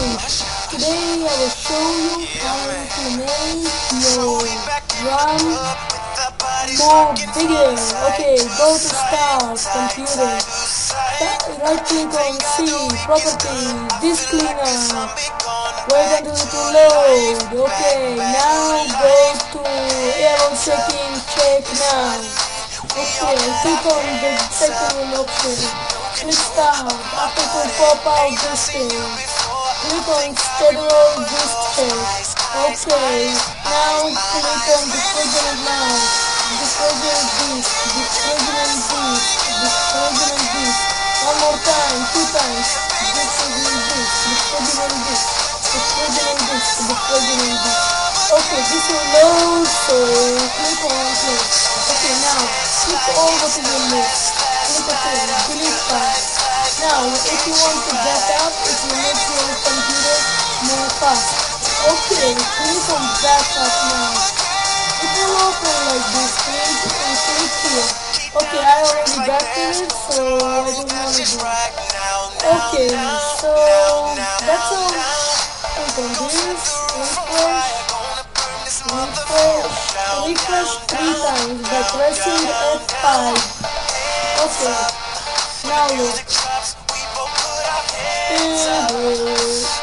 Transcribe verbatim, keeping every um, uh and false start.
Today I will show you how to make your RAM more bigger. Okay, go to Start, Computer, right click on C, Property, Disk Cleaner, wait until it will load. Okay, now go to Error Setting, check now. Okay, click on the second option, click Start, after it will pop out this thing. Click on Schedule Disk Check. Okay, now click on the President now. The President Disk, the President Disk, the President Disk. One more time, two times. The President Disk, the President Disk, the President Disk, the President Disk. Okay, this will load, so click on play. Okay, now click over to the list. Click on delete file. Now, if you want to back up, it will make your computer more fast. Okay, click on backup now. It will open like this, click and click here. Okay, I already backed it, so I don't want to do it. Okay, so that's all. Click on this, refresh, refresh, refresh three times by pressing F five. Okay, now look.